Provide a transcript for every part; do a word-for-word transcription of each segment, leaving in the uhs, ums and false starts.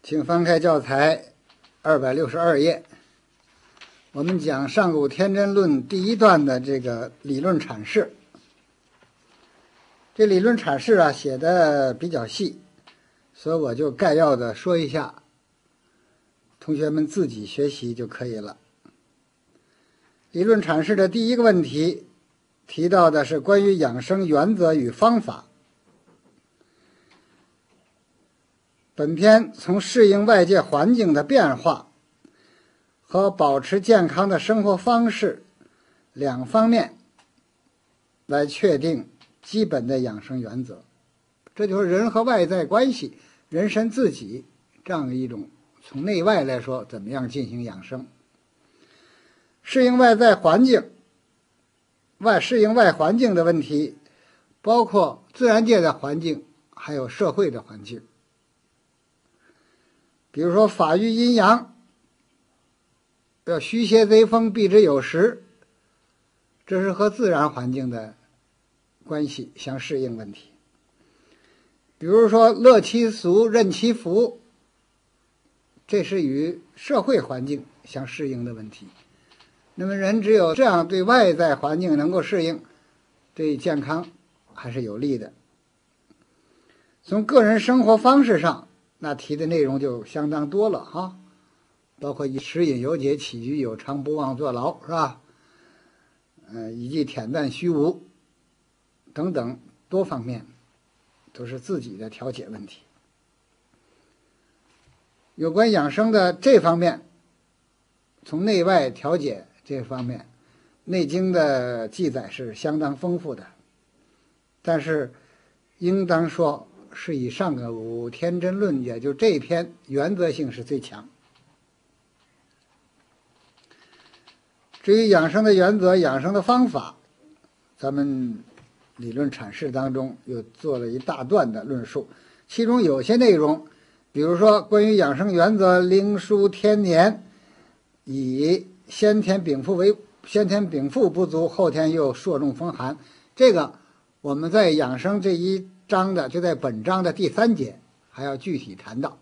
请翻开教材二百六十二页，我们讲上古天真论第一段的这个理论阐释。这理论阐释啊写的比较细，所以我就概要的说一下，同学们自己学习就可以了。理论阐释的第一个问题提到的是关于养生原则与方法。本篇从适应外界环境的变化和保持健康的生活方式两方面来确定基本的养生原则，这就是人和外在关系，人身自己这样一种从内外来说怎么样进行养生。适应外在环境外适应外环境的问题，包括自然界的环境还有社会的环境。比如说法育阴阳，要虚邪贼风避之有时，这是和自然环境的关系相适应问题。比如说乐其俗任其福，这是与社会环境相适应的问题。那么人只有这样对外在环境能够适应，对健康还是有利的。从个人生活方式上，那提的内容就相当多了哈，包括以食饮由节，起居有常，不忘坐牢，是吧？呃，以忌恬淡虚无等等多方面，都是自己的调节问题。有关养生的这方面，从内外调节这方面，《内经》的记载是相当丰富的，但是应当说是以上古天真论，也就这一篇原则性是最强。至于养生的原则、养生的方法，咱们理论阐释当中又做了一大段的论述，其中有些内容，比如说关于养生原则，灵枢天年，以先天禀赋为先天禀赋不足，后天又朔中风寒，这个我们在养生这一章的就在本章的第三节还要具体谈到。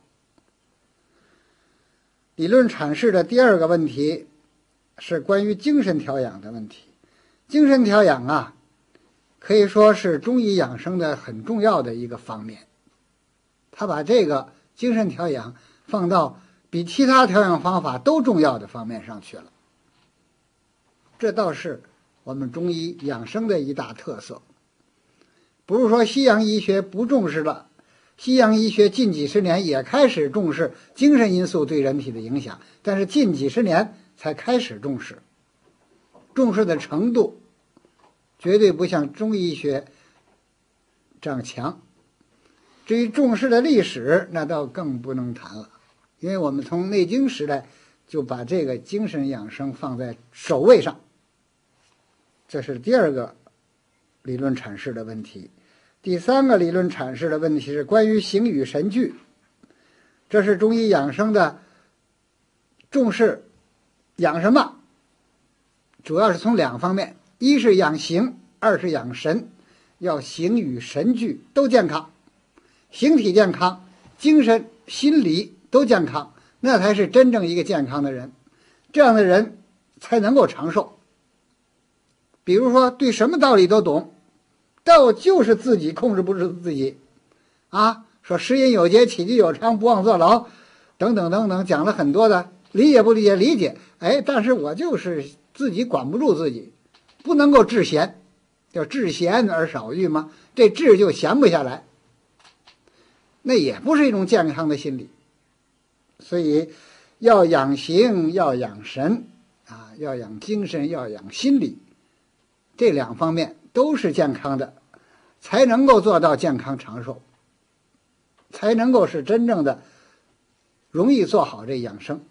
理论阐释的第二个问题是关于精神调养的问题。精神调养啊，可以说是中医养生的很重要的一个方面，他把这个精神调养放到比其他调养方法都重要的方面上去了，这倒是我们中医养生的一大特色。不是说西洋医学不重视了，西洋医学近几十年也开始重视精神因素对人体的影响，但是近几十年才开始重视，重视的程度绝对不像中医学这样强。至于重视的历史，那倒更不能谈了，因为我们从内经时代就把这个精神养生放在首位上。这是第二个理论阐释的问题。第三个理论阐释的问题是关于形与神俱，这是中医养生的重视养什么，主要是从两方面，一是养形，二是养神，要形与神俱都健康，形体健康，精神心理都健康，那才是真正一个健康的人，这样的人才能够长寿。比如说对什么道理都懂，道就是自己控制不住自己啊，说食饮有节，起居有常，不忘坐牢等等等等，讲了很多的，理解不理解理解，哎，但是我就是自己管不住自己，不能够治闲，叫治闲而少欲嘛，这治就闲不下来，那也不是一种健康的心理。所以要养形，要养神啊，要养精神，要养心理，这两方面都是健康的，才能够做到健康长寿，才能够是真正的容易做好这养生。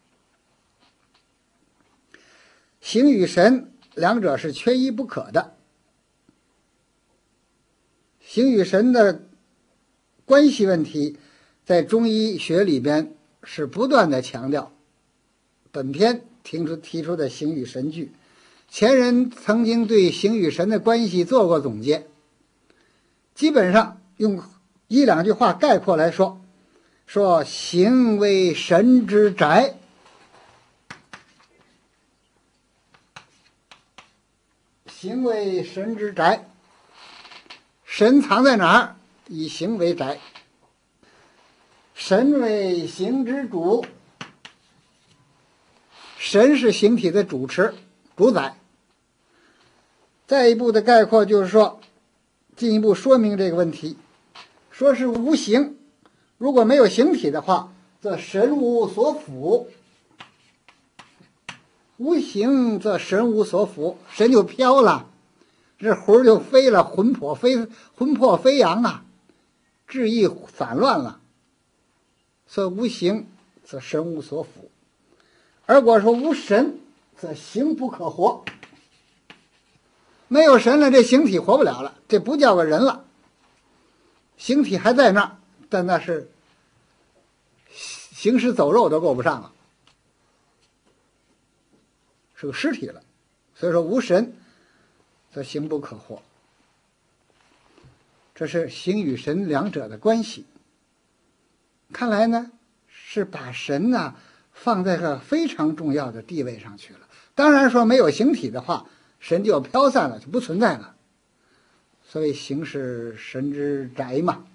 形与神两者是缺一不可的，形与神的关系问题在中医学里边是不断的强调，本篇提出提出的形与神俱，前人曾经对形与神的关系做过总结，基本上用一两句话概括来说， 说行为神之宅，行为神之宅，神藏在哪儿？以行为宅。神为行之主，神是形体的主持、主宰。再一步的概括就是说，进一步说明这个问题，说是无形，如果没有形体的话，则神无所辅。无形则神无所辅，神就飘了，这魂就飞了，魂魄飞魂魄飞扬啊，志意散乱了。所以无形则神无所辅，而果说无神，则形不可活。没有神了，这形体活不了了，这不叫个人了。形体还在那儿，但那是行尸走肉都够不上了，是个尸体了。所以说无神则形不可活，这是形与神两者的关系。看来呢，是把神呢、啊、放在个非常重要的地位上去了。当然说没有形体的话，神就要飘散了，就不存在了。所以形是神之宅嘛，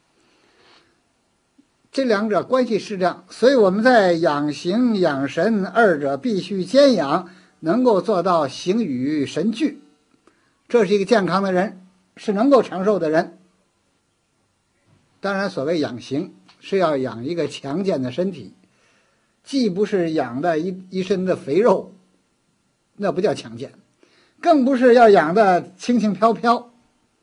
这两者关系是这样。所以我们在养形养神二者必须兼养，能够做到形与神俱，这是一个健康的人，是能够长寿的人。当然所谓养形是要养一个强健的身体，既不是养的一一身的肥肉，那不叫强健，更不是要养的轻轻飘飘。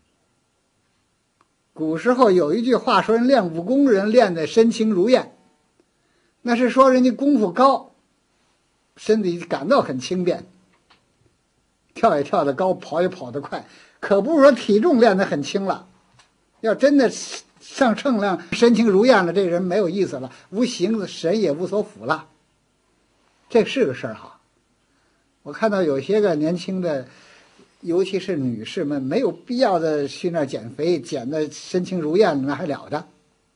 古时候有一句话说，人练武功人练的身轻如燕，那是说人家功夫高，身体感到很轻便，跳也跳得高，跑也跑得快，可不是说体重练得很轻了。要真的上称量身轻如燕了，这人没有意思了，无形神也无所辅了，这是个事儿哈。我看到有些个年轻的，尤其是女士们，没有必要的去那儿减肥，减的身轻如燕，那还了得？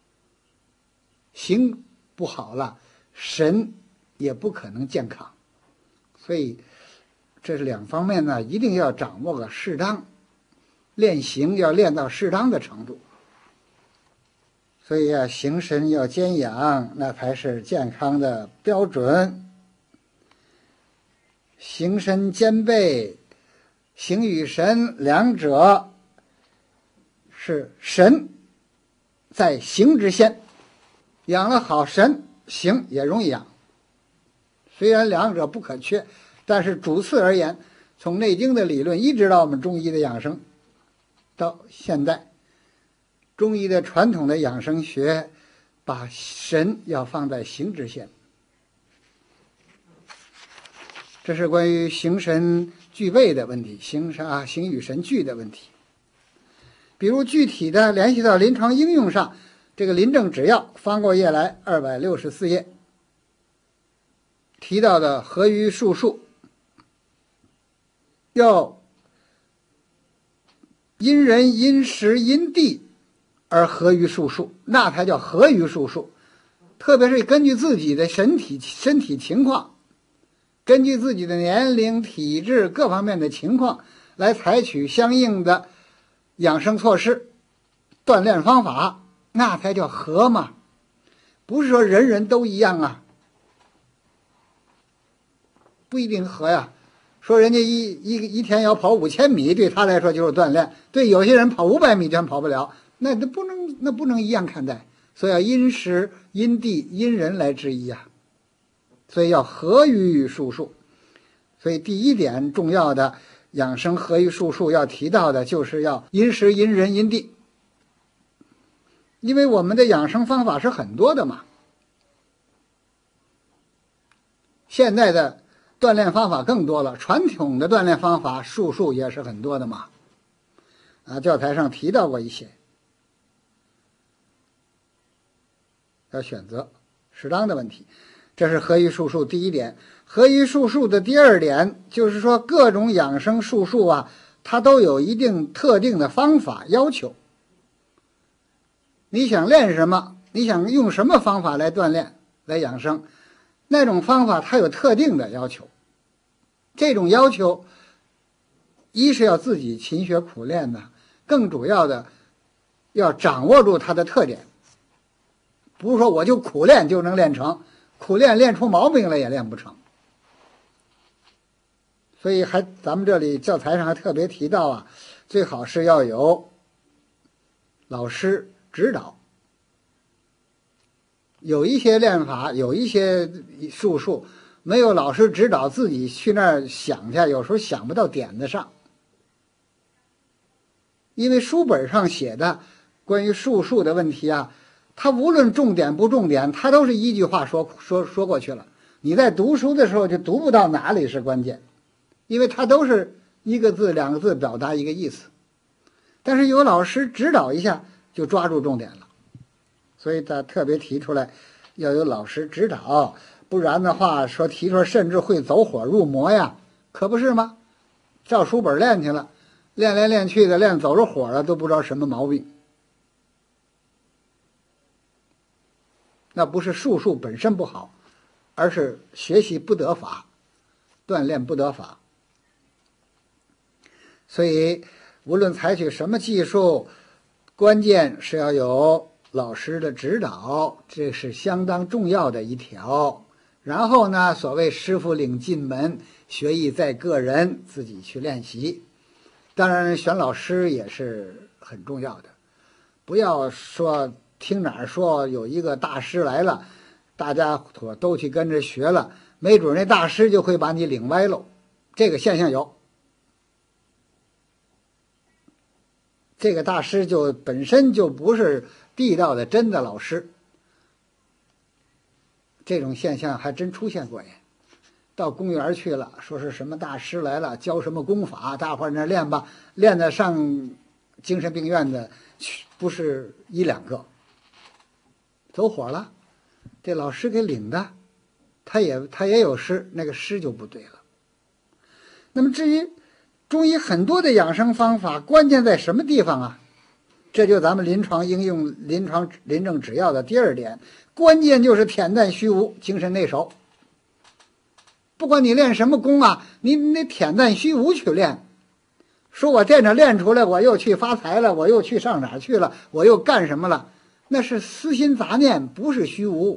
形不好了，神也不可能健康。所以这是两方面呢，一定要掌握个适当，练形要练到适当的程度。所以啊，形神要兼养，那才是健康的标准。形神兼备，形与神两者是神在形之先，养了好神，形也容易养。虽然两者不可缺，但是主次而言，从内经的理论一直到我们中医的养生，到现在中医的传统的养生学，把神要放在形之先。这是关于形神具备的问题，形神啊，形与神俱的问题。比如具体的联系到临床应用上，这个《临证指要》翻过页来二百六十四页提到的合于术数，要因人因时因地而合于术数，那才叫合于术数。特别是根据自己的身体身体情况，根据自己的年龄、体质各方面的情况，来采取相应的养生措施、锻炼方法，那才叫合嘛。不是说人人都一样啊，不一定合呀。说人家一一一天要跑五千米，对他来说就是锻炼；对有些人跑五百米全跑不了，那那不能那不能一样看待。所以要因时、因地、因人来制宜啊。所以要合于术数。所以第一点重要的养生合于术数要提到的就是要因时、因人、因地。因为我们的养生方法是很多的嘛，现在的锻炼方法更多了，传统的锻炼方法术数也是很多的嘛。啊，教材上提到过一些，要选择适当的问题。这是合于术数第一点。合于术数的第二点就是说，各种养生术数啊，它都有一定特定的方法要求。你想练什么， 你想用什么方法来锻炼、来养生？那种方法它有特定的要求，这种要求，一是要自己勤学苦练呢，更主要的要掌握住它的特点。不是说我就苦练就能练成，苦练练出毛病来也练不成。所以还咱们这里教材上还特别提到啊，最好是要有老师指导。有一些练法，有一些术数，没有老师指导，自己去那儿想去，有时候想不到点子上。因为书本上写的关于术数的问题啊，它无论重点不重点，它都是一句话说说说过去了。你在读书的时候就读不到哪里是关键，因为它都是一个字两个字表达一个意思。但是有老师指导一下，就抓住重点了。所以他特别提出来要有老师指导，不然的话说提出来甚至会走火入魔呀，可不是吗？照书本练去了，练来练去的，练走了火了，都不知道什么毛病。那不是术数本身不好，而是学习不得法，锻炼不得法。所以无论采取什么技术，关键是要有老师的指导，这是相当重要的一条。然后呢，所谓师傅领进门，学艺在个人，自己去练习。当然选老师也是很重要的，不要说听哪儿说有一个大师来了，大家伙都去跟着学了，没准那大师就会把你领歪喽。这个现象有，这个大师就本身就不是地道的真的老师，这种现象还真出现过呀。到公园去了，说是什么大师来了，教什么功法，大伙儿那练吧，练得上精神病院的不是一两个，走火了。这老师给领的，他也他也有师，那个师就不对了。那么至于中医很多的养生方法，关键在什么地方啊？这就咱们临床应用、临床临证指要的第二点，关键就是恬淡虚无，精神内守。不管你练什么功啊，你得恬淡虚无去练。说我在这练出来，我又去发财了，我又去上哪儿去了，我又干什么了？那是私心杂念，不是虚无。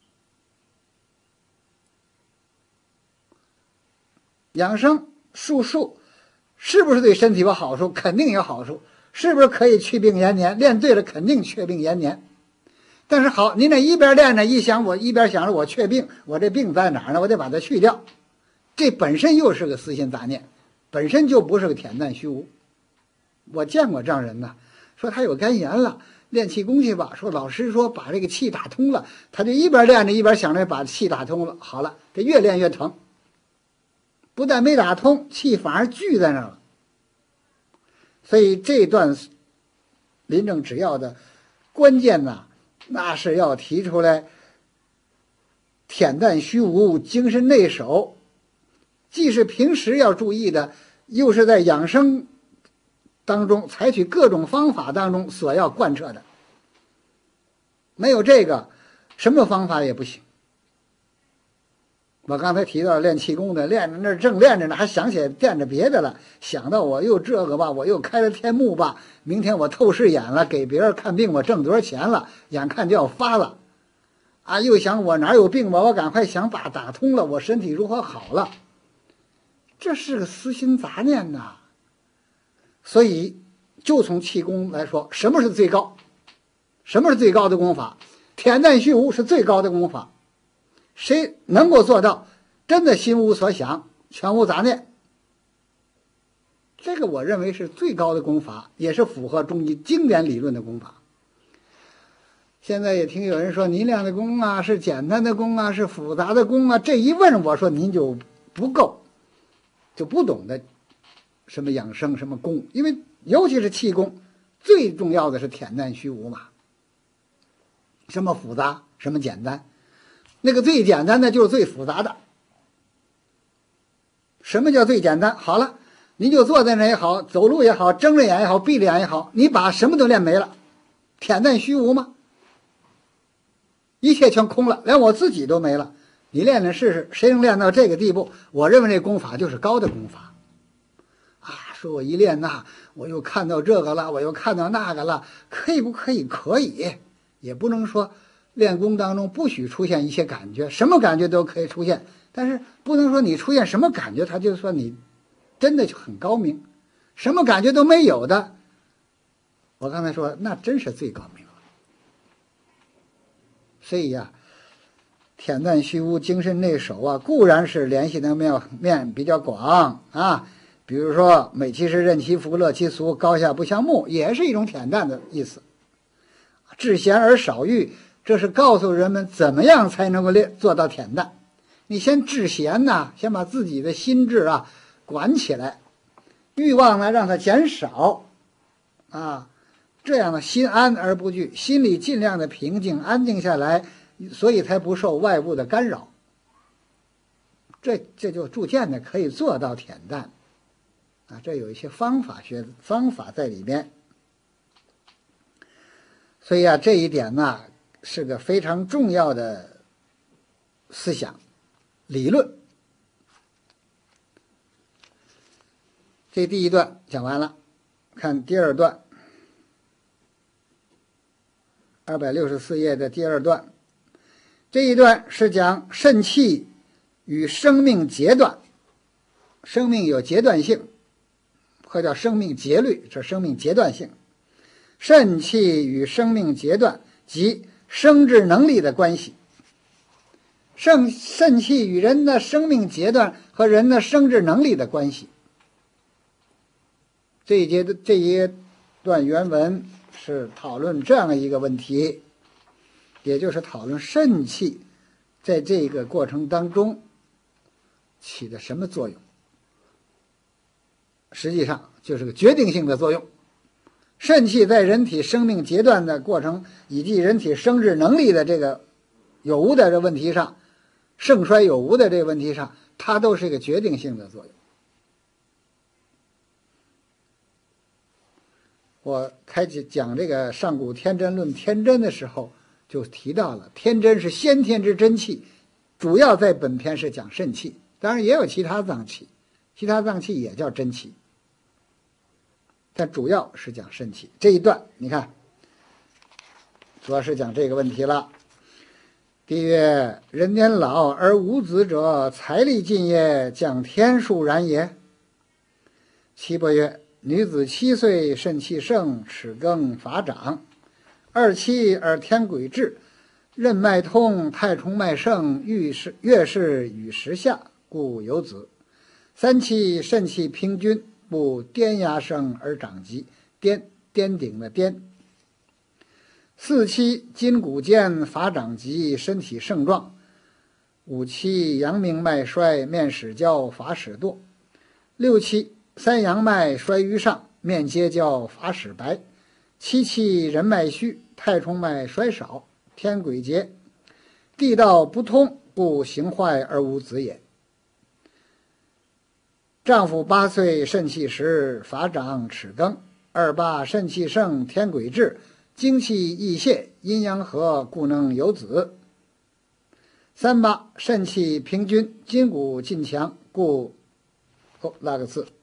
养生术数是不是对身体有好处？肯定有好处。是不是可以去病延年？练对了，肯定去病延年。但是好，您这一边练着，一想我一边想着我确病，我这病在哪儿呢？我得把它去掉。这本身又是个私心杂念，本身就不是个恬淡虚无。我见过这样人呢，说他有肝炎了，练气功去吧。说老师说把这个气打通了，他就一边练着一边想着把气打通了。好了，这越练越疼，不但没打通，气反而聚在那儿了。所以这段临证指要的关键呢，那是要提出来恬淡虚无，精神内守，既是平时要注意的，又是在养生当中采取各种方法当中所要贯彻的。没有这个，什么方法也不行。我刚才提到练气功的，练着那正练着呢，还想起来惦着别的了，想到我又这个吧，我又开了天目吧，明天我透视眼了，给别人看病我挣多少钱了，眼看就要发了啊！又想我哪有病吧，我赶快想把打通了，我身体如何好了，这是个私心杂念呐。所以就从气功来说，什么是最高？什么是最高的功法？恬淡虚无是最高的功法。谁能够做到真的心无所想，全无杂念，这个我认为是最高的功法，也是符合中医经典理论的功法。现在也听有人说您练的功啊是简单的功啊，是复杂的功啊，这一问我说您就不够，就不懂得什么养生什么功，因为尤其是气功最重要的是恬淡虚无嘛，什么复杂什么简单，那个最简单的就是最复杂的。什么叫最简单？好了，您就坐在那也好，走路也好，睁着眼也好，闭着眼也好，你把什么都练没了，恬淡虚无吗？ 一切全空了，连我自己都没了。你练练试试，谁能练到这个地步？我认为这功法就是高的功法啊！说我一练那，我又看到这个了，我又看到那个了，可以不可以？可以，也不能说练功当中不许出现一些感觉，什么感觉都可以出现，但是不能说你出现什么感觉，它就算你真的就很高明。什么感觉都没有的，我刚才说那真是最高明了。所以呀、啊，恬淡虚无，精神内守啊，固然是联系的面面比较广啊。比如说美其实，任其福，乐其俗，高下不相慕，也是一种恬淡的意思。至闲而少欲，这是告诉人们怎么样才能够练做到恬淡。你先治闲呐，先把自己的心智啊管起来，欲望呢让它减少啊，这样呢心安而不惧，心里尽量的平静安静下来，所以才不受外部的干扰。这这就逐渐的可以做到恬淡啊，这有一些方法学方法在里面。所以啊，这一点呢是个非常重要的思想理论。这第一段讲完了，看第二段，二百六十四页的第二段。这一段是讲肾气与生命阶段，生命有阶段性，或叫生命节律，这生命阶段性。肾气与生命阶段及生殖能力的关系。肾肾气与人的生命阶段和人的生殖能力的关系。这一节的这一段原文是讨论这样一个问题，也就是讨论肾气在这个过程当中起的什么作用。实际上就是个决定性的作用。肾气在人体生命阶段的过程以及人体生殖能力的这个有无的这问题上，盛衰有无的这个问题上，它都是一个决定性的作用。我开始讲这个上古天真论天真的时候就提到了，天真是先天之真气，主要在本篇是讲肾气，当然也有其他脏器，其他脏器也叫真气，但主要是讲肾气。这一段你看主要是讲这个问题了。帝曰：人年老而无子者，财力尽也，将天数然也。岐伯曰：女子七岁，肾气盛，齿更发长；二七而天癸至，任脉通，太冲脉盛，月事月事与时下，故有子。三七肾气平均，不颠压生而长疾，颠颠顶的颠。四期筋骨坚，发长急，身体盛壮。五期阳明脉衰，面始焦，发始堕。六期三阳脉衰于上，面皆焦，发始白。七期人脉虚，太冲脉衰少，天癸竭。地道不通，故形坏而无子也。丈夫八岁，肾气实，发长齿更。二八肾气盛，天癸至，精气溢泄，阴阳和，故能有子。三八肾气平均，筋骨劲强，故哦那个字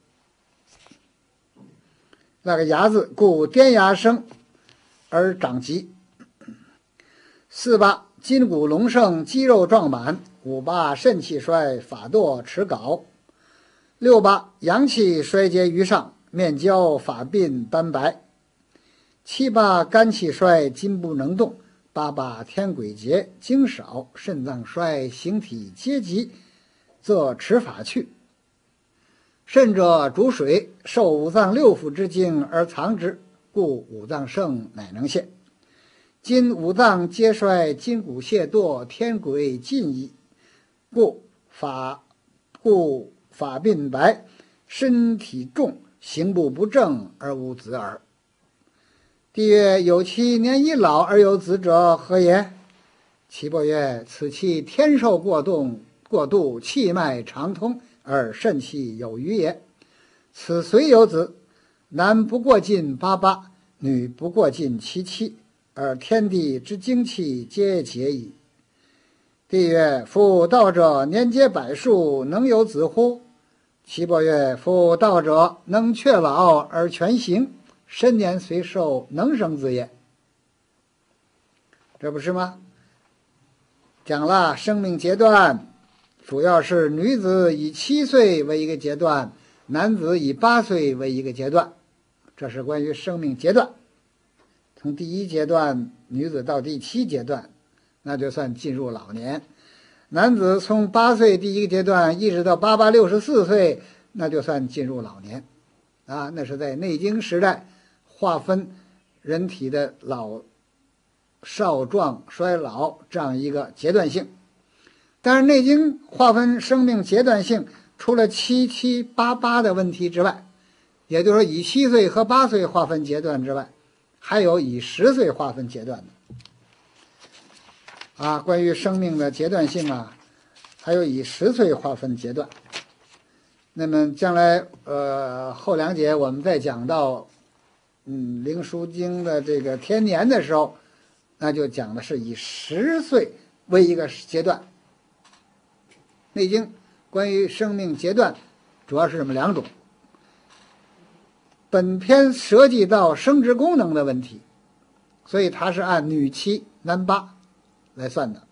那个牙字，故颠牙生而长疾。四八筋骨隆盛，肌肉壮满。五八肾气衰，发堕，齿槁。六八阳气衰竭于上，面焦，发鬓，斑白。七八肝气衰，筋不能动。八八天癸竭，精少，肾脏衰，形体皆急，则齿发去。肾者主水，受五脏六腑之精而藏之，故五脏盛，乃能泄。今五脏皆衰，筋骨懈堕，天癸尽矣，故发故发鬓白，身体重，行步不正而无子耳。帝曰：有其年已老而有子者，何也？岐伯曰：此其天寿过动过度，气脉畅通，而肾气有余也。此虽有子，男不过近八八，女不过近七七， 而天地之精气皆竭矣。帝曰：夫道者年皆百数，能有子乎？岐伯曰：夫道者能确老而全行，身年虽寿，能生子也。这不是吗？讲了生命阶段，主要是女子以七岁为一个阶段，男子以八岁为一个阶段，这是关于生命阶段。从第一阶段女子到第七阶段，那就算进入老年。男子从八岁第一个阶段一直到八八六十四岁，那就算进入老年啊。那是在内经时代划分人体的老少壮衰老这样一个阶段性。但是内经划分生命阶段性，除了七七八八的问题之外，也就是说以七岁和八岁划分阶段之外，还有以十岁划分阶段的啊。关于生命的阶段性啊，还有以十岁划分阶段。那么将来呃后两节我们再讲到嗯《灵枢经》的这个天年的时候，那就讲的是以十岁为一个阶段。内经关于生命阶段主要是这么两种。本篇涉及到生殖功能的问题，所以它是按女七男八来算的。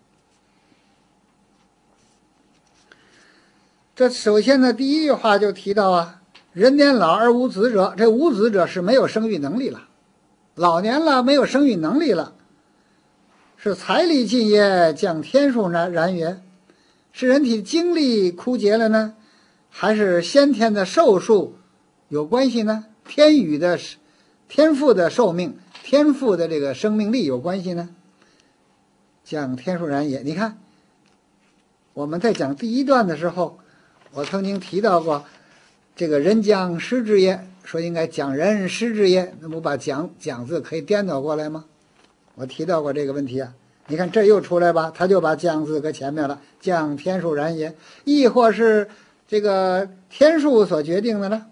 这首先呢，第一句话就提到啊，人年老而无子者，这无子者是没有生育能力了，老年了没有生育能力了，是财力尽也，降天数然然也，是人体精力枯竭了呢，还是先天的寿数有关系呢？天宇的天赋的寿命，天赋的这个生命力有关系呢？讲天数然也，你看我们在讲第一段的时候，我曾经提到过这个人将失之也，说应该讲人失之也，那不把讲讲字可以颠倒过来吗？我提到过这个问题啊。你看这又出来吧，他就把将字搁前面了，将天数然也，亦或是这个天数所决定的呢？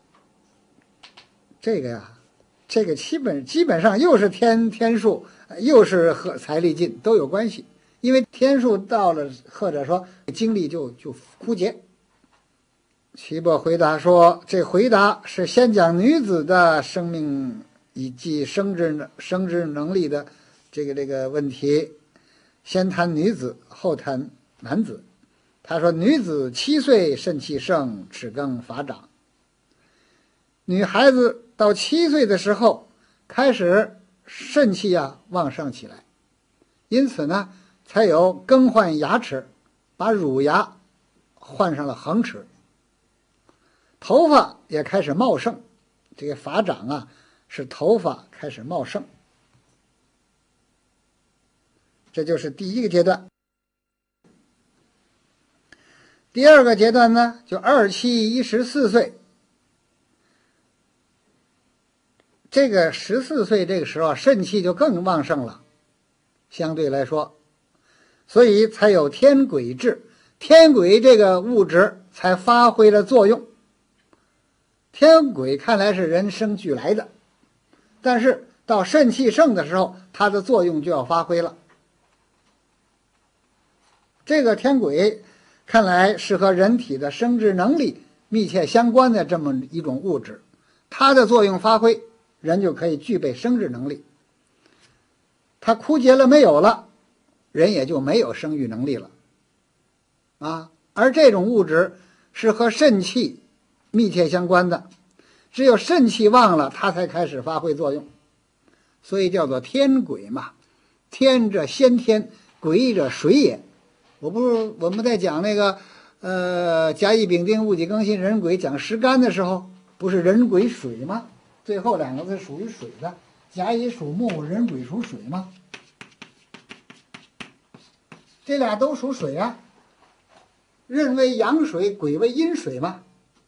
这个呀，这个基本基本上又是天天数，又是和财力尽都有关系，因为天数到了，或者说精力就就枯竭。岐伯回答说，这回答是先讲女子的生命以及生殖生殖能力的这个这个问题，先谈女子，后谈男子。他说，女子七岁肾气盛，齿更发长。女孩子到七岁的时候开始肾气啊旺盛起来，因此呢才有更换牙齿，把乳牙换上了恒齿，头发也开始茂盛。这个发长啊是头发开始茂盛，这就是第一个阶段。第二个阶段呢，就二七一十四岁。这个十四岁这个时候肾气就更旺盛了，相对来说，所以才有天癸至，天癸这个物质才发挥了作用。天癸看来是人生俱来的，但是到肾气盛的时候，它的作用就要发挥了。这个天癸看来是和人体的生殖能力密切相关的这么一种物质，它的作用发挥，人就可以具备生殖能力。它枯竭了没有了，人也就没有生育能力了啊。而这种物质是和肾气密切相关的，只有肾气旺了，它才开始发挥作用，所以叫做天癸嘛。天者先天，癸者水也。我不是我们在讲那个呃甲乙丙丁戊己庚辛壬癸讲时干的时候，不是壬癸水吗？最后两个字属于水的，甲乙属木，壬癸属水吗？这俩都属水啊，壬为阳水，癸为阴水嘛。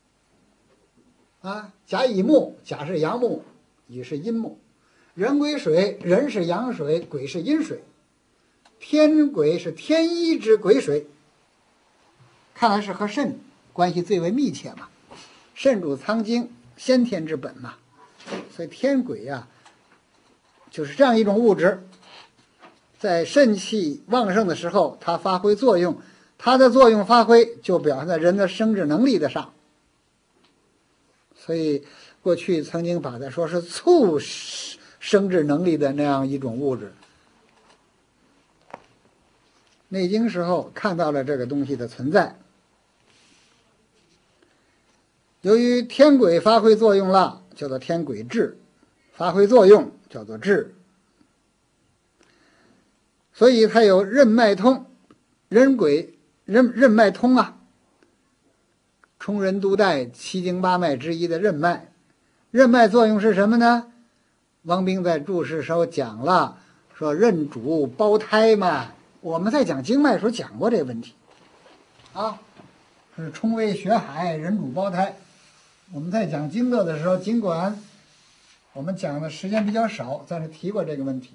啊，甲乙木，甲是阳木，乙是阴木，壬癸水，壬是阳水，癸是阴水，天癸是天一之癸水，看来是和肾关系最为密切嘛。肾主藏精，先天之本嘛，所以天癸呀、啊， 就是这样一种物质，在肾气旺盛的时候，它发挥作用，它的作用发挥就表现在人的生殖能力的上。所以过去曾经把它说是促生殖能力的那样一种物质。内经时候看到了这个东西的存在。由于天癸发挥作用了，叫做天癸至，发挥作用叫做至，所以它有任脉通，人癸任任脉通啊，冲任督带七经八脉之一的任脉。任脉作用是什么呢？王冰在注释时候讲了，说任主胞胎嘛。我们在讲经脉时候讲过这个问题啊，是冲为血海，人主胞胎。我们在讲经络的时候，尽管我们讲的时间比较少，但是提过这个问题。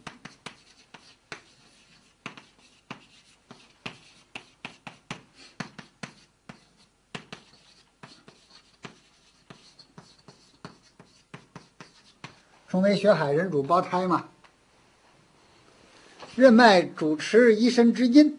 冲为血海，人主胞胎嘛。任脉主持一身之阴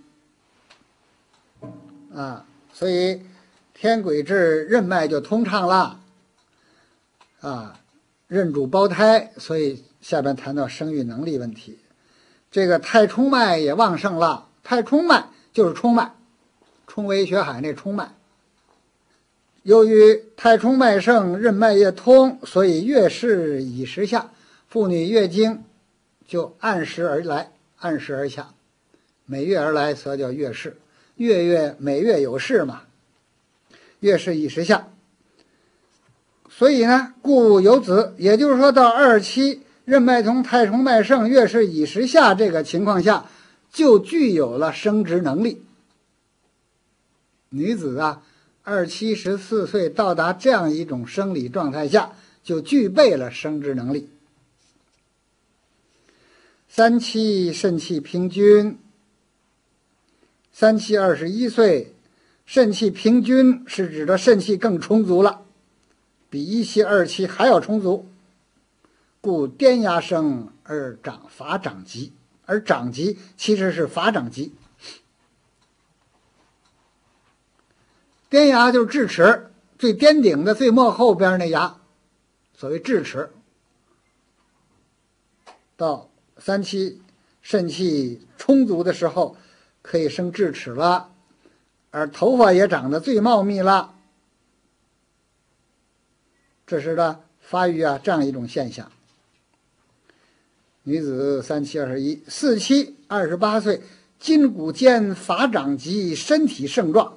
啊，所以天癸至，任脉就通畅了啊，任主胞胎，所以下边谈到生育能力问题。这个太冲脉也旺盛了，太冲脉就是冲脉，冲为血海那冲脉。由于太冲脉盛，任脉也通，所以月事以时下，妇女月经就按时而来，按时而下，每月而来，所以叫月事。月月每月有事嘛，月事以时下。所以呢，故有子，也就是说到二期任脉通，太冲脉盛，月事以时下这个情况下，就具有了生殖能力。女子啊，二七十四岁到达这样一种生理状态下，就具备了生殖能力。三期肾气平均，三期二十一岁，肾气平均是指的肾气更充足了，比一期二期还要充足，故颠压生而长法长疾，而长疾其实是法长疾。颠牙就是智齿，最颠顶的最末后边那牙，所谓智齿。到三期肾气充足的时候，可以生智齿了，而头发也长得最茂密了。这是呢发育啊这样一种现象。女子三七二十一，四七二十八岁，筋骨坚，发长疾，身体盛壮。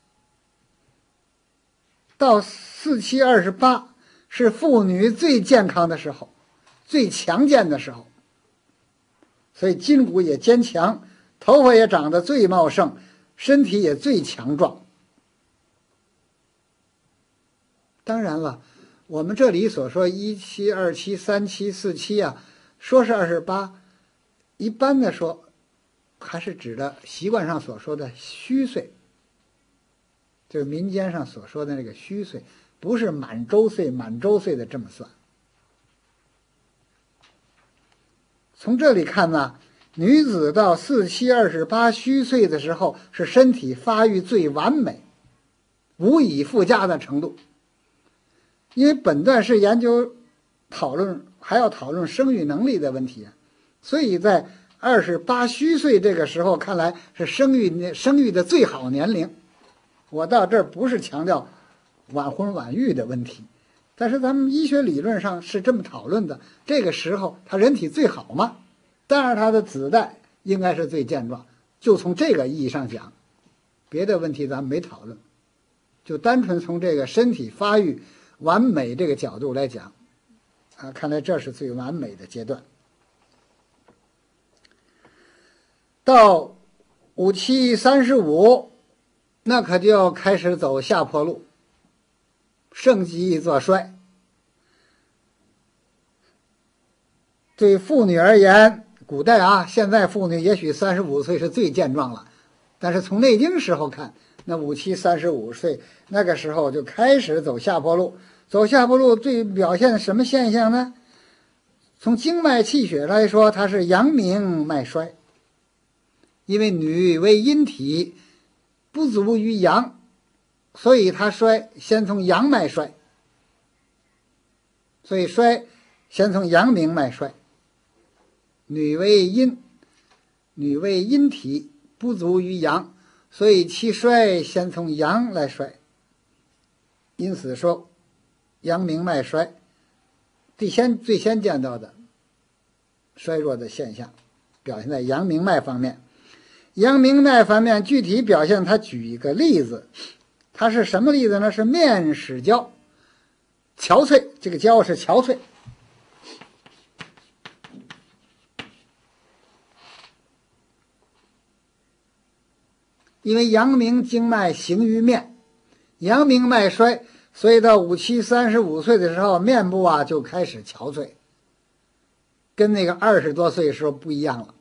到四七二十八是妇女最健康的时候，最强健的时候，所以筋骨也坚强，头发也长得最茂盛，身体也最强壮。当然了，我们这里所说一期、二期、三期、四期啊，说是二十八，一般的说还是指的习惯上所说的虚岁，就是民间上所说的那个虚岁，不是满周岁满周岁的这么算。从这里看呢，女子到四七二十八虚岁的时候，是身体发育最完美，无以复加的程度。因为本段是研究讨论，还要讨论生育能力的问题，所以在二十八虚岁这个时候，看来是生育生育的最好年龄。我到这儿不是强调晚婚晚育的问题，但是咱们医学理论上是这么讨论的。这个时候他人体最好嘛，当然他的子代应该是最健壮，就从这个意义上讲，别的问题咱们没讨论，就单纯从这个身体发育完美这个角度来讲啊，看来这是最完美的阶段。到五七三十五，那可就要开始走下坡路，盛极作衰。对妇女而言，古代啊，现在妇女也许三十五岁是最健壮了，但是从内经时候看，那五七三十五岁那个时候就开始走下坡路。走下坡路最表现什么现象呢？ 从经脉气血来说，它是阳明脉衰，因为女为阴体，不足于阳，所以它衰，先从阳脉衰，所以衰先从阳明脉衰。女为阴，女为阴体，不足于阳，所以其衰先从阳来衰。因此说，阳明脉衰，最先最先见到的衰弱的现象，表现在阳明脉方面。阳明脉方面具体表现，他举一个例子，它是什么例子呢？是面始焦，憔悴，这个焦是憔悴。因为阳明经脉行于面，阳明脉衰，所以到五七三十五岁的时候，面部啊就开始憔悴，跟那个二十多岁的时候不一样了。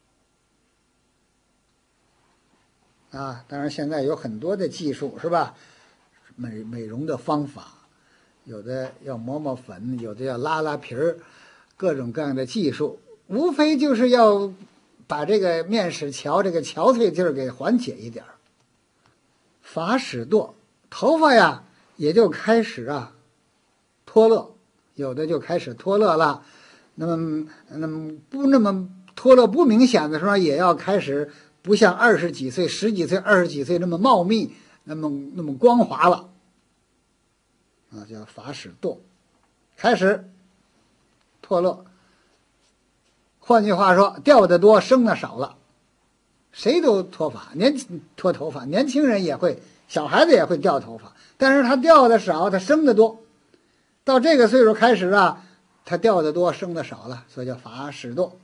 啊，当然现在有很多的技术，是吧？美美容的方法，有的要抹抹粉，有的要拉拉皮儿，各种各样的技术，无非就是要把这个面始憔这个憔悴劲儿给缓解一点儿。发始堕，头发呀也就开始啊脱落，有的就开始脱落了。那么那么不那么脱落不明显的时候，也要开始不像二十几岁、十几岁、二十几岁那么茂密、那么那么光滑了。啊，叫发始堕，开始脱落。换句话说，掉的多，生的少了。谁都脱发，年脱头发，年轻人也会，小孩子也会掉头发，但是他掉的少，他生的多。到这个岁数开始啊，他掉的多，生的少了，所以叫发始堕。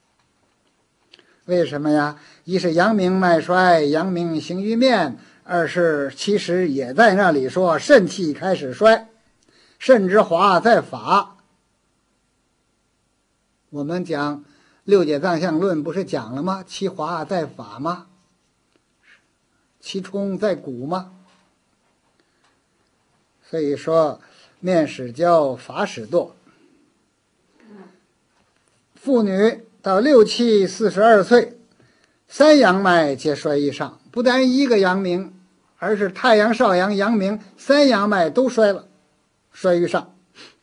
为什么呀？一是阳明脉衰，阳明行于面；二是其实也在那里说肾气开始衰，肾之华在发。我们讲六解藏象论不是讲了吗？其华在法吗？其冲在骨吗？所以说面始焦，发始堕。妇女到六七四十二岁，三阳脉皆衰于上，不单一个阳明，而是太阳、少阳、阳明三阳脉都衰了，衰于上，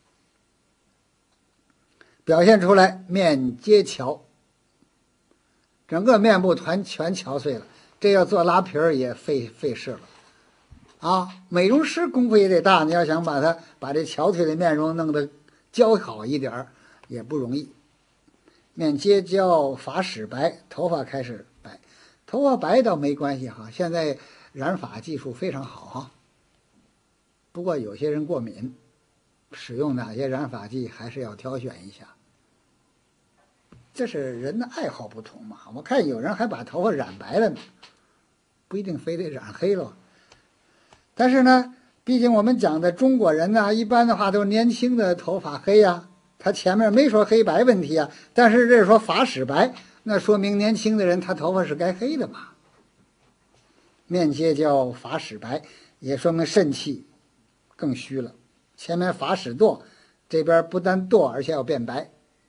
表现出来面皆憔，整个面部团全憔悴了。这要做拉皮儿也费费事了啊！美容师功夫也得大，你要想把它把这憔悴的面容弄得姣好一点也不容易。面皆焦，发始白，头发开始白。头发白倒没关系哈，现在染发技术非常好哈。不过有些人过敏，使用哪些染发剂还是要挑选一下。这是人的爱好不同嘛。我看有人还把头发染白了呢，不一定非得染黑了。但是呢，毕竟我们讲的中国人呢，一般的话都是年轻的头发黑呀。他前面没说黑白问题啊，但是这是说发始白，那说明年轻的人他头发是该黑的嘛。面皆焦，发始白，也说明肾气更虚了。前面发始堕，这边不但堕，而且要变白。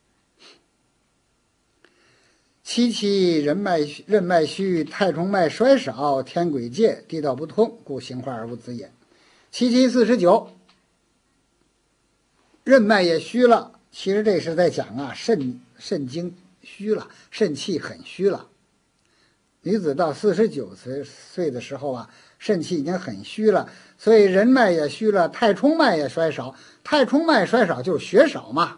七七任脉任脉虚，太冲脉衰少，天癸介，地道不通，故形化而无子也。七七四十九，任脉也虚了。其实这是在讲啊，肾肾经虚了，肾气很虚了。女子到四十九岁的时候啊，肾气已经很虚了，所以任脉也虚了，太冲脉也衰少。太冲脉衰少就是血少嘛，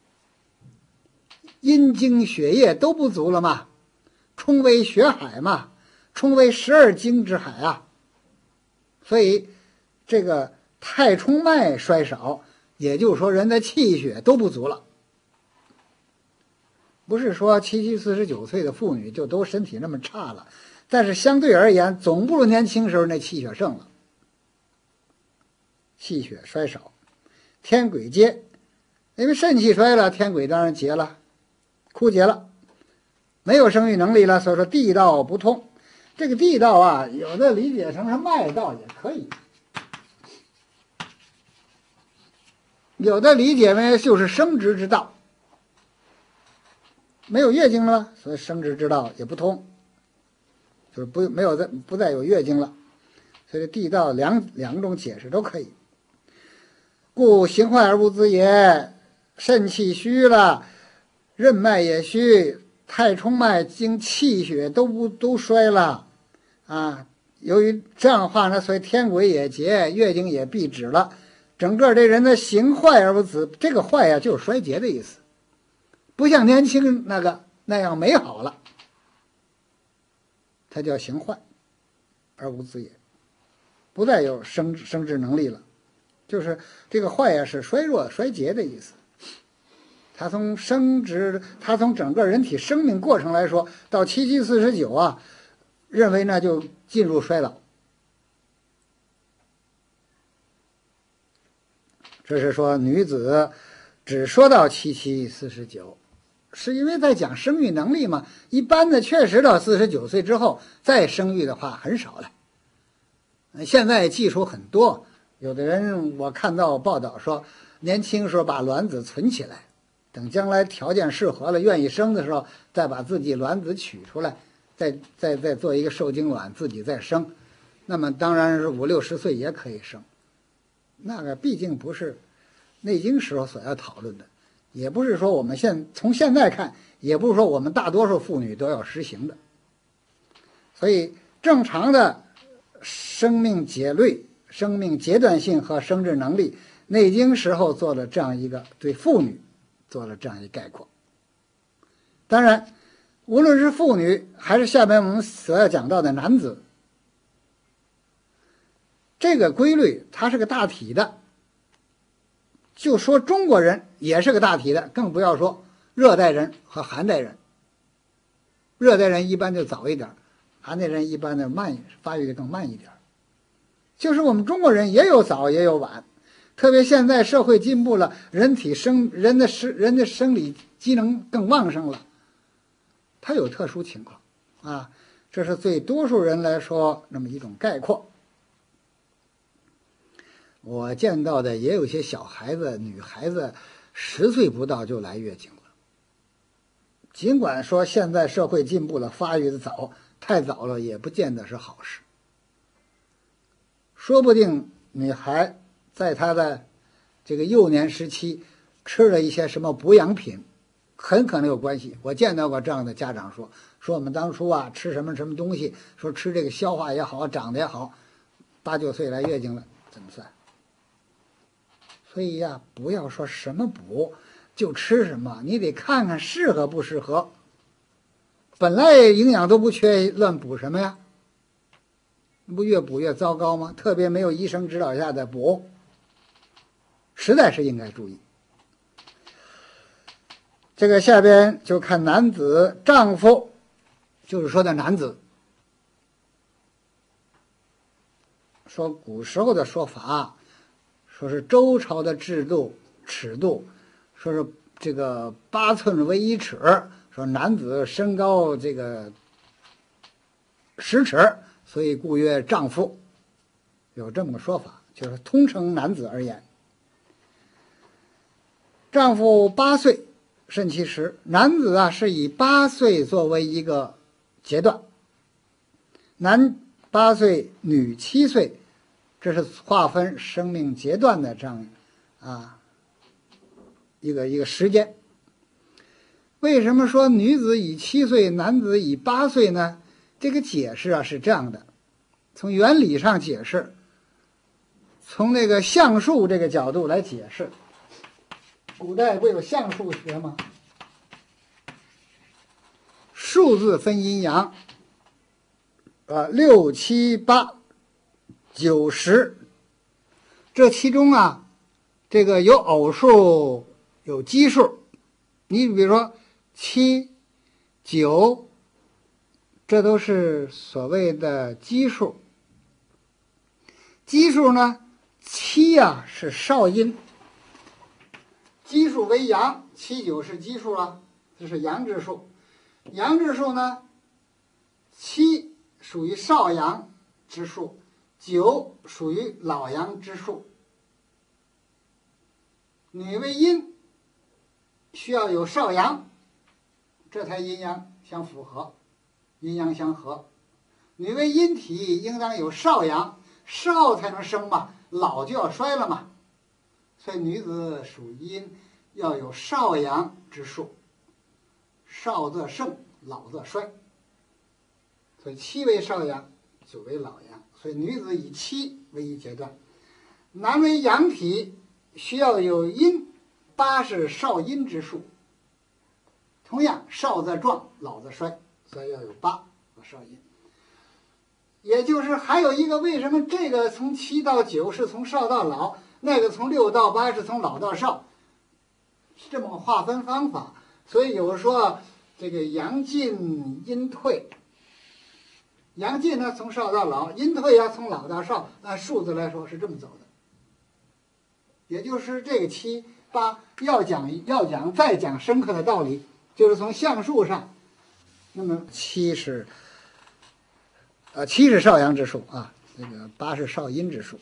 阴经血液都不足了嘛，冲为血海嘛，冲为十二经之海啊。所以这个太冲脉衰少，也就是说人的气血都不足了。不是说七七四十九岁的妇女就都身体那么差了，但是相对而言总不如年轻时候那气血盛了。气血衰少，天癸竭，因为肾气衰了，天癸当然竭了，枯竭了，没有生育能力了，所以说地道不通。这个地道啊，有的理解成是脉道也可以，有的理解为就是生殖之道。 没有月经了，所以生殖之道也不通，就是不没有再不再有月经了。所以地道两两种解释都可以。故形坏而无子也，肾气虚了，任脉也虚，太冲脉经气血都不都衰了啊。由于这样的话呢，所以天癸也竭，月经也闭止了，整个这人的形坏而无子，这个坏呀、啊、就是衰竭的意思，不像年轻那个那样美好了，它叫形坏而无子也，不再有生生殖能力了，就是这个坏呀是衰弱衰竭的意思。它从生殖，它从整个人体生命过程来说，到七七四十九啊，认为呢就进入衰老。这是说女子只说到七七四十九，是因为在讲生育能力嘛。一般的确实到四十九岁之后再生育的话很少了。现在技术很多，有的人我看到报道说，年轻时候把卵子存起来，等将来条件适合了，愿意生的时候，再把自己卵子取出来，再再再做一个受精卵，自己再生。那么当然是五六十岁也可以生。那个毕竟不是《内经》时候所要讨论的，也不是说我们现从现在看，也不是说我们大多数妇女都要实行的。所以正常的生命节律、生命阶段性和生殖能力，《内经》时候做了这样一个对妇女做了这样一概括。当然，无论是妇女还是下面我们所要讲到的男子，这个规律它是个大体的。就说中国人也是个大体的，更不要说热带人和寒带人。热带人一般就早一点，寒带人一般的慢，发育的更慢一点。就是我们中国人也有早也有晚，特别现在社会进步了，人体生人的生人的生理机能更旺盛了，它有特殊情况啊。这是对多数人来说那么一种概括。我见到的也有些小孩子，女孩子十岁不到就来月经了。尽管说现在社会进步了，发育的早，太早了也不见得是好事。说不定女孩在她的这个幼年时期吃了一些什么补养品，很可能有关系。我见到过这样的家长说，说我们当初啊吃什么什么东西，说吃这个消化也好，长得也好，八九岁来月经了，怎么算？所以呀、啊，不要说什么补就吃什么，你得看看适合不适合。本来营养都不缺，乱补什么呀？不越补越糟糕吗？特别没有医生指导下的补，实在是应该注意。这个下边就看男子丈夫，就是说的男子。说古时候的说法，说是周朝的制度尺度，说是这个八寸为一尺，说男子身高这个十尺，所以故曰丈夫，有这么个说法，就是通称男子而言。丈夫八岁肾气实，男子啊是以八岁作为一个阶段，男八岁，女七岁。这是划分生命阶段的这样啊一个一个时间。为什么说女子以七岁，男子以八岁呢？这个解释啊是这样的，从原理上解释，从那个象数这个角度来解释。古代不有象数学吗？数字分阴阳，啊，六七八。九十，这其中啊，这个有偶数，有奇数。你比如说七、九，这都是所谓的奇数。奇数呢，七啊是少阴，奇数为阳，七九是奇数啊，这是阳之数。阳之数呢，七属于少阳之数。九属于老阳之数，女为阴，需要有少阳这才阴阳相符合，阴阳相合。女为阴体，应当有少阳，少才能生嘛，老就要衰了嘛。所以女子属阴，要有少阳之数，少则盛，老则衰。所以七为少阳，九为老阳。所以女子以七为一阶段。男为阳体，需要有阴，八是少阴之数。同样，少则壮，老则衰，所以要有八和少阴。也就是还有一个，为什么这个从七到九是从少到老，那个从六到八是从老到少，是这么个划分方法。所以有说这个阳进阴退，阳进呢从少到老，阴退要从老到少，按数字来说是这么走的。也就是这个七八要讲要讲再讲深刻的道理，就是从象数上，那么七是。呃，七是少阳之数啊，这个八是少阴之数。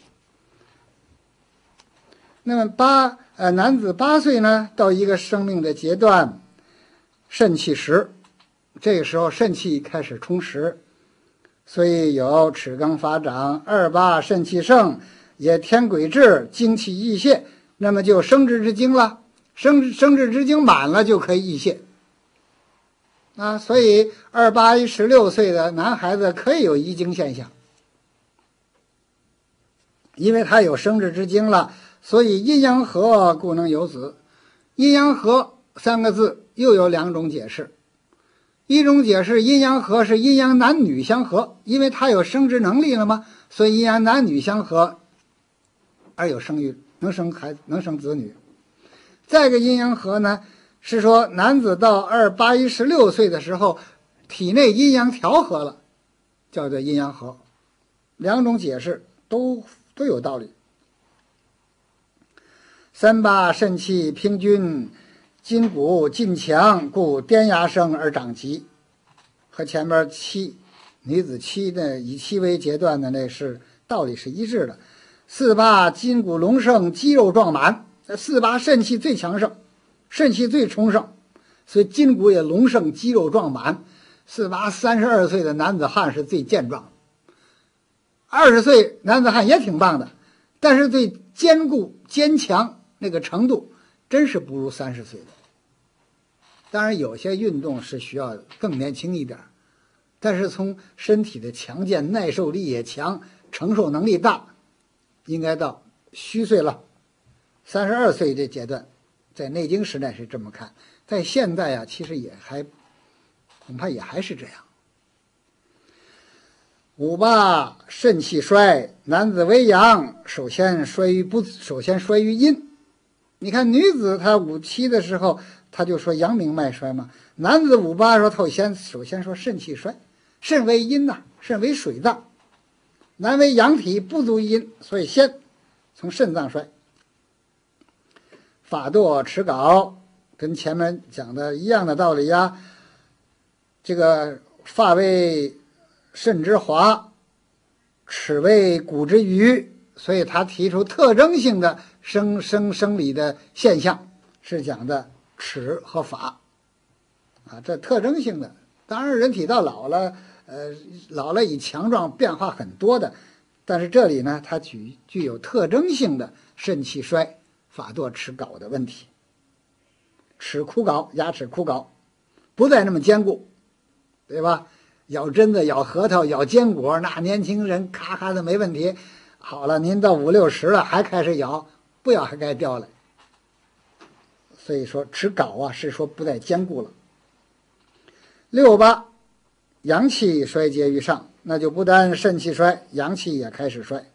那么八呃，男子八岁呢，到一个生命的阶段，肾气实，这个时候肾气开始充实，所以有齿更发长，二八肾气盛，也天癸至，精气溢泄，那么就生殖之精了，生生殖之精满了就可以溢泄。啊，所以二八一十六岁的男孩子可以有遗精现象，因为他有生殖之精了，所以阴阳合故能有子。阴阳合三个字又有两种解释，一种解释阴阳合是阴阳男女相合，因为他有生殖能力了嘛，所以阴阳男女相合而有生育，能生孩子，能生子女。再一个阴阳合呢，是说男子到二八一十六岁的时候，体内阴阳调和了，叫做阴阳合。两种解释都都有道理。三八肾气平均，筋骨劲强，故颠压生而长疾，和前面七女子七的以七为阶段的那是道理是一致的。四八筋骨隆盛，肌肉壮满，四八肾气最强盛，肾气最充盛，所以筋骨也隆盛，肌肉壮满。四八三十二岁的男子汉是最健壮，二十岁男子汉也挺棒的，但是对坚固坚强那个程度真是不如三十岁的。当然有些运动是需要更年轻一点，但是从身体的强健，耐受力也强，承受能力大，应该到虚岁了，三十二岁这阶段，在内经时代是这么看，在现在啊，其实也还恐怕也还是这样。五八肾气衰，男子为阳，首先衰于不，首先衰于阴。你看女子她五七的时候，她就说阳明脉衰嘛。男子五八说头先首先说肾气衰，肾为阴呐、啊，肾为水脏，男为阳体，不足阴，所以先从肾脏衰。法度齿槁，跟前面讲的一样的道理呀。这个发为肾之华，齿为骨之余，所以他提出特征性的生生生理的现象，是讲的齿和发啊，这特征性的。当然人体到老了，呃，老了以强壮变化很多的，但是这里呢，它具具有特征性的肾气衰、发度齿槁的问题。齿枯槁，牙齿枯槁，不再那么坚固，对吧？咬针子、咬核桃、咬坚果，那年轻人咔咔的没问题。好了，您到五六十了还开始咬，不咬还该掉了。所以说齿槁啊，是说不再坚固了。六八阳气衰竭于上，那就不单肾气衰，阳气也开始衰。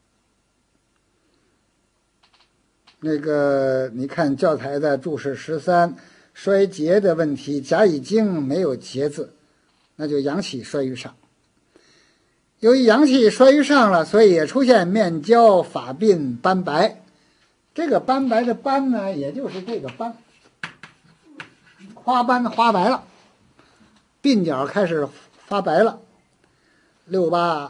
那个你看教材的注释十三，衰竭的问题，甲乙经没有节字，那就阳气衰于上。由于阳气衰于上了，所以也出现面焦、发鬓、斑白。这个斑白的斑呢，也就是这个斑，花斑花白了，鬓角开始发白了。六八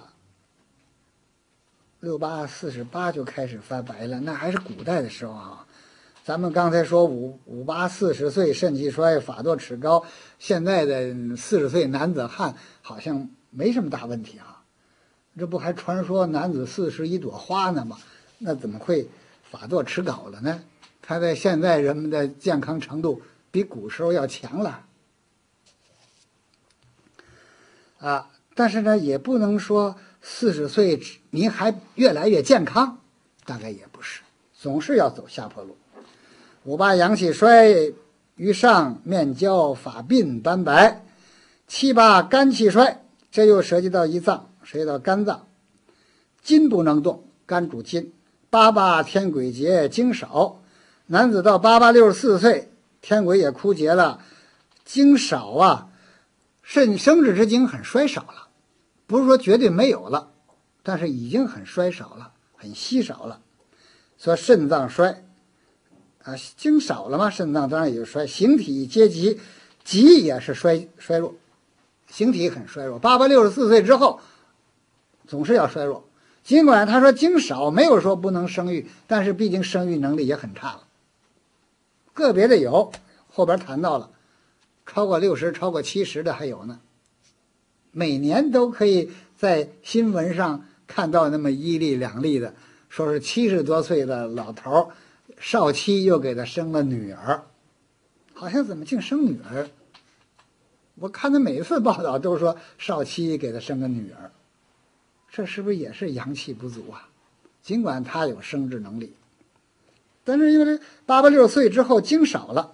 六八四十八就开始发白了，那还是古代的时候啊。 咱们刚才说五五八四十岁肾气衰，法堕齿高，现在的四十岁男子汉好像没什么大问题啊。这不还传说男子四十一朵花呢吗？那怎么会法堕齿高了呢？他在现在人们的健康程度比古时候要强了啊。但是呢，也不能说四十岁您还越来越健康，大概也不是，总是要走下坡路。五八阳气衰，于上面焦发鬓斑白；七八肝气衰，这又涉及到胰脏，涉及到肝脏，筋不能动，肝主筋。八八天癸竭，精少，男子到八八六十四岁，天癸也枯竭了，精少啊，肾生殖之精很衰少了，不是说绝对没有了，但是已经很衰少了，很稀少了。说肾脏衰啊，精少了嘛，肾脏当然也就衰。形体皆急，急也是衰衰弱，形体很衰弱。八八六十四岁之后，总是要衰弱。尽管他说精少，没有说不能生育，但是毕竟生育能力也很差了。个别的有，后边谈到了，超过六十、超过七十的还有呢。每年都可以在新闻上看到那么一例两例的，说是七十多岁的老头少妻又给他生了女儿，好像怎么净生女儿？我看他每次报道都说少妻给他生个女儿，这是不是也是阳气不足啊？尽管他有生殖能力，但是因为八八六岁之后精少了，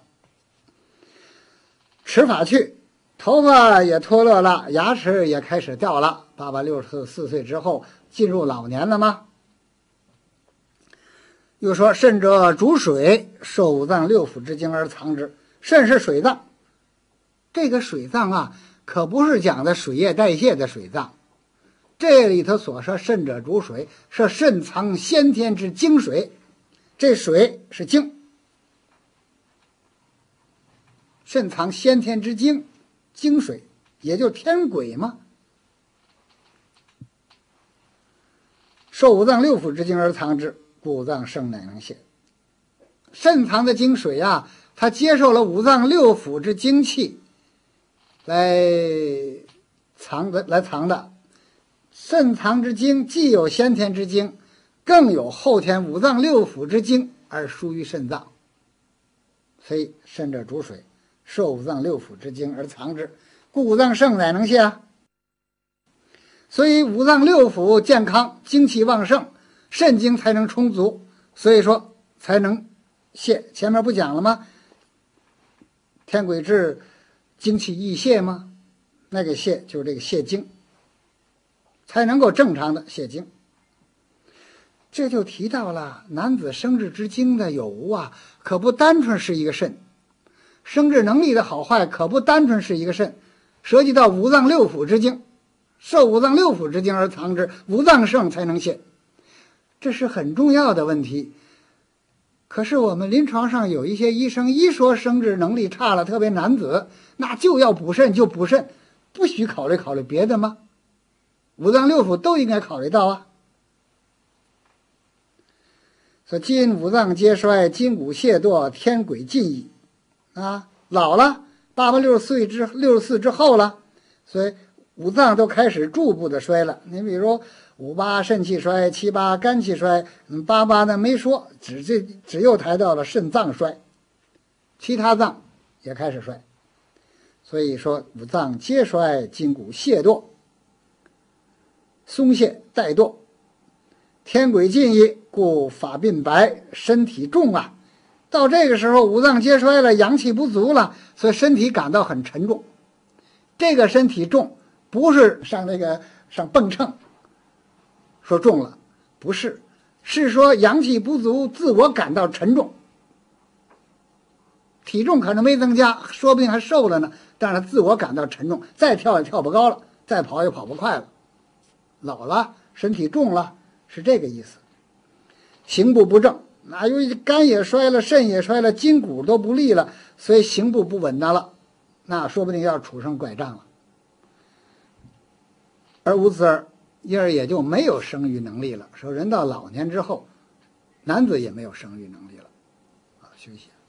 齿发去，头发也脱落了，牙齿也开始掉了。八八六十四岁之后进入老年了吗？又说肾者主水，受五脏六腑之精而藏之。肾是水脏，这个水脏啊，可不是讲的水液代谢的水脏。这里头所说肾者主水，是肾藏先天之精水，这水是精，肾藏先天之精，精水也就天癸嘛。受五脏六腑之精而藏之，故五脏盛乃能泄。肾藏的精水啊，它接受了五脏六腑之精气来藏的，来藏的。肾藏之精既有先天之精，更有后天五脏六腑之精而输于肾脏，所以肾者主水，受五脏六腑之精而藏之，故五脏盛乃能泄啊。所以五脏六腑健康，精气旺盛，肾精才能充足，所以说才能泄。前面不讲了吗？天癸至，精气易泄吗？那个泄就是这个泄精，才能够正常的泄精。这就提到了男子生殖之精的有无啊，可不单纯是一个肾，生殖能力的好坏可不单纯是一个肾，涉及到五脏六腑之精，受五脏六腑之精而藏之，五脏盛才能泄，这是很重要的问题。可是我们临床上有一些医生一说生殖能力差了，特别男子，那就要补肾就补肾，不许考虑考虑别的吗？五脏六腑都应该考虑到啊。说今五脏皆衰，筋骨懈惰，天癸尽矣啊，老了，八八六十岁之六十四之后了，所以五脏都开始逐步的衰了。你比如五八肾气衰，七八肝气衰，嗯，八八呢没说，只这只又抬到了肾脏衰，其他脏也开始衰。所以说五脏皆衰，筋骨懈惰，松懈怠惰，天癸尽矣，故发鬓白，身体重啊。到这个时候五脏皆衰了，阳气不足了，所以身体感到很沉重。这个身体重不是上那个上蹦秤说重了，不是，是说阳气不足，自我感到沉重。体重可能没增加，说不定还瘦了呢，但是自我感到沉重，再跳也跳不高了，再跑也跑不快了，老了，身体重了，是这个意思。行步不正，那由于肝也衰了，肾也衰了，筋骨都不利了，所以行步不稳当了，那说不定要杵上拐杖了。而无此而因而也就没有生育能力了。说人到老年之后，男子也没有生育能力了， 休息了。